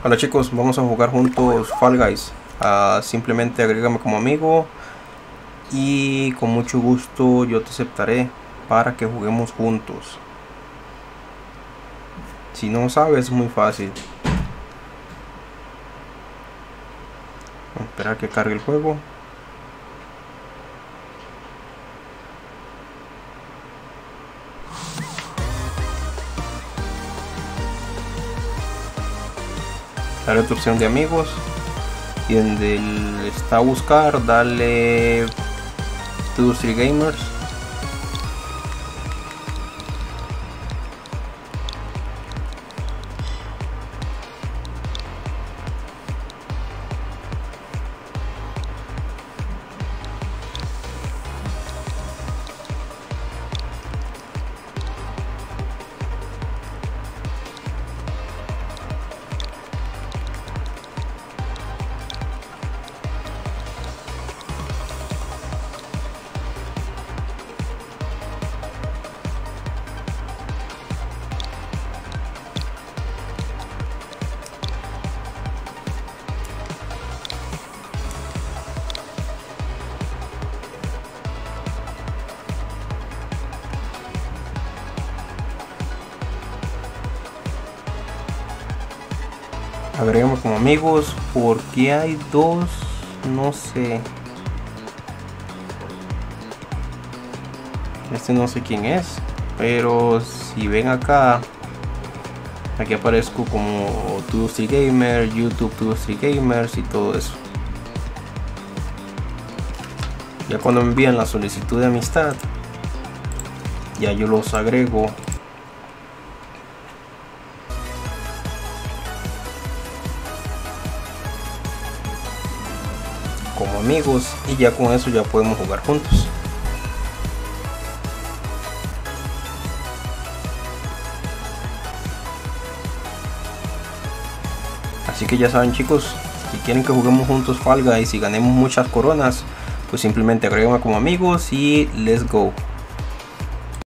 Hola chicos, vamos a jugar juntos Fall Guys. Simplemente agrégame como amigo y con mucho gusto yo te aceptaré para que juguemos juntos. Si no sabes, es muy fácil. Vamos a esperar que cargue el juego. Dale tu opción de amigos y donde está a buscar dale 2-3 gamers. Agreguemos como amigos porque hay dos, no sé. Este no sé quién es, pero si ven acá, aquí aparezco como 2-3 Gamer, YouTube 2-3 Gamers y todo eso. Ya cuando me envían la solicitud de amistad, ya yo los agrego. Como amigos y ya con eso ya podemos jugar juntos. Así que ya saben chicos, si quieren que juguemos juntos Fall Guys y ganemos muchas coronas, pues simplemente agréguenme como amigos y let's go.